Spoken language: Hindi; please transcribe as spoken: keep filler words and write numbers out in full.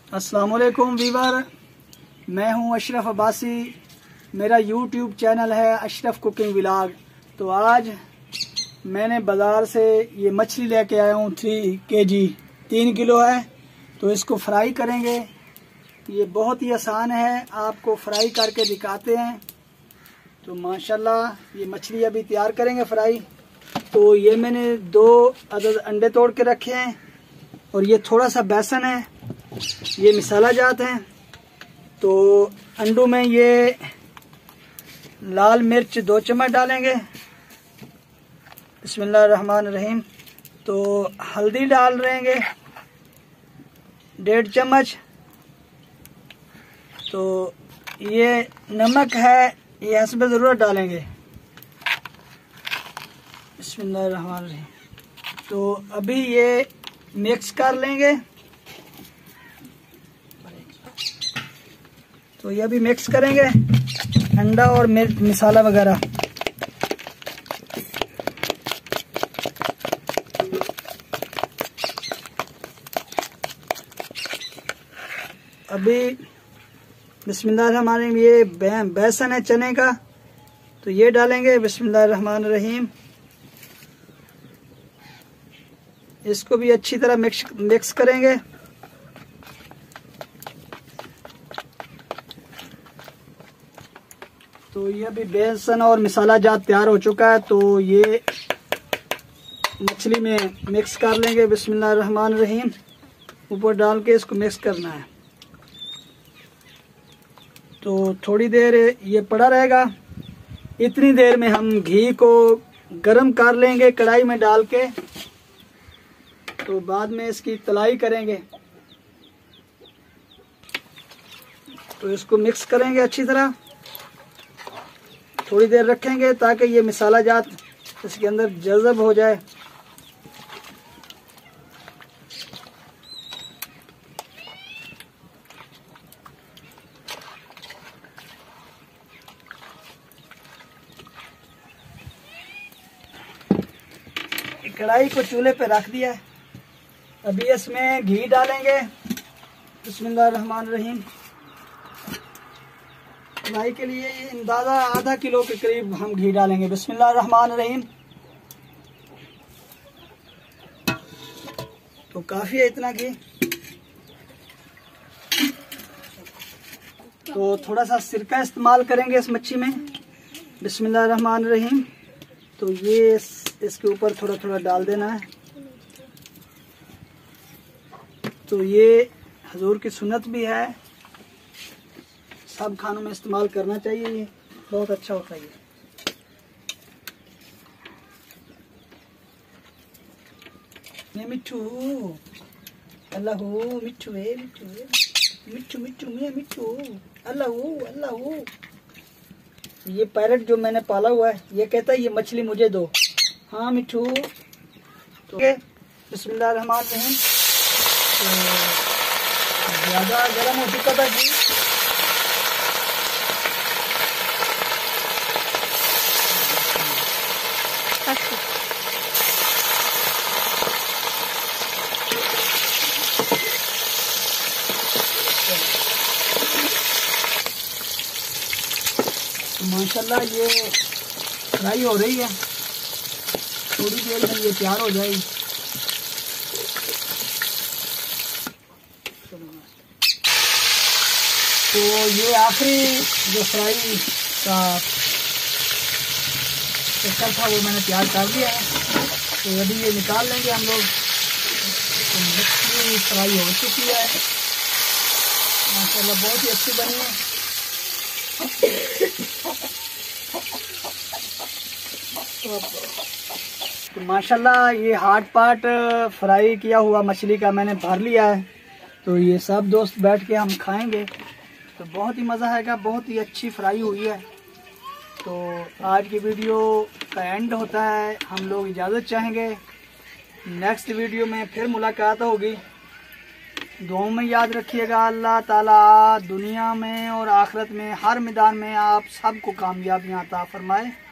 अस्सलाम वालेकुम वीवर, मैं हूं अशरफ अब्बासी। मेरा यूट्यूब चैनल है अशरफ कुकिंग व्लॉग। तो आज मैंने बाज़ार से ये मछली लेके आया हूं थ्री के जी तीन किलो है। तो इसको फ्राई करेंगे। ये बहुत ही आसान है, आपको फ्राई करके दिखाते हैं। तो माशाल्लाह ये मछली अभी तैयार करेंगे फ्राई। तो ये मैंने दो अदद अंडे तोड़ के रखे हैं और ये थोड़ा सा बेसन है, ये मसाला जात है। तो अंडों में ये लाल मिर्च दो चम्मच डालेंगे, बिस्मिल्लाह रहमान रहीम। तो हल्दी डाल रहेंगे डेढ़ चम्मच। तो ये नमक है, ये हस्ब ज़रूरत डालेंगे, बिस्मिल्लाह रहमान रहीम। तो अभी ये मिक्स कर लेंगे। तो ये अभी मिक्स करेंगे अंडा और मिर्च मसाला वगैरह। अभी बिस्मिल्लाह रहमान रहीम, ये बेसन है चने का, तो ये डालेंगे, बिस्मिल्लाह रहमान रहीम। इसको भी अच्छी तरह मिक्स मिक्स करेंगे। तो ये अभी बेसन और मसाला जात तैयार हो चुका है। तो ये मछली में मिक्स कर लेंगे, बिस्मिल्लाह रहमान रहीम। ऊपर डाल के इसको मिक्स करना है। तो थोड़ी देर ये पड़ा रहेगा। इतनी देर में हम घी को गरम कर लेंगे कढ़ाई में डाल के। तो बाद में इसकी तलाई करेंगे। तो इसको मिक्स करेंगे अच्छी तरह, थोड़ी देर रखेंगे ताकि ये मसाला जात इसके अंदर जज़ब हो जाए। कढ़ाई को चूल्हे पे रख दिया है। अभी इसमें घी डालेंगे, बिस्मिल्लाह रहमान रहीम। फ्राई के लिए अंदाजा आधा किलो के करीब हम घी डालेंगे, बिस्मिल्लाह रहमान रहीम। तो काफी है इतना घी। तो थोड़ा सा सिरका इस्तेमाल करेंगे इस मच्छी में, बिस्मिल्लाह रहमान रहीम। तो ये इस, इसके ऊपर थोड़ा थोड़ा डाल देना है। तो ये हजूर की सुन्नत भी है, सब खानों में इस्तेमाल करना चाहिए, ये बहुत अच्छा होता है। ये ये मिठू अल्लाह मिठू है, मिठू है, मिठू मिठू मैं मिठू अल्लाह अल्लाह। ये पैरट जो मैंने पाला हुआ है, ये कहता है ये मछली मुझे दो। हाँ मिठू। तो बिस्मिल्लाह रहमान रहीम। तो ज़्यादा गर्म हो चुका था जी। तो माशाल्लाह ये फ्राई हो रही है, थोड़ी देर में ये तैयार हो जाएगी। तो ये आखिरी जो फ्राई का चक्कर था वो मैंने तैयार कर दिया है। तो अभी ये निकाल लेंगे हम लोग। तो मछली फ्राई हो चुकी है माशाल्लाह, बहुत ही अच्छी बनी है। तो माशाल्लाह ये हार्ड पार्ट फ्राई किया हुआ मछली का मैंने भर लिया है। तो ये सब दोस्त बैठ के हम खाएंगे तो बहुत ही मज़ा आएगा। बहुत ही अच्छी फ्राई हुई है। तो आज की वीडियो का एंड होता है, हम लोग इजाज़त चाहेंगे। नेक्स्ट वीडियो में फिर मुलाकात होगी। दुआओं में याद रखिएगा। अल्लाह ताला दुनिया में और आखिरत में हर मैदान में आप सबको कामयाबियाँ अता फरमाए।